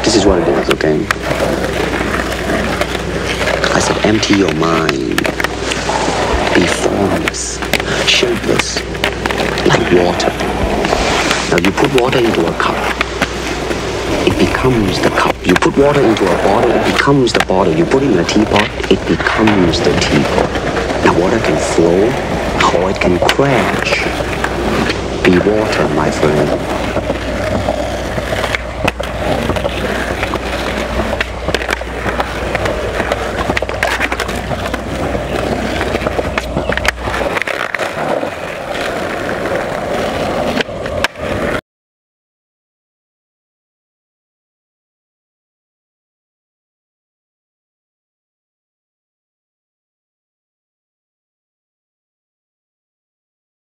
This is what it is, okay? I said, empty your mind. Be formless, shapeless, like water. Now you put water into a cup. It becomes the cup. You put water into a bottle, it becomes the bottle. You put it in a teapot, it becomes the teapot. Now water can flow, or it can crash. Be water, my friend.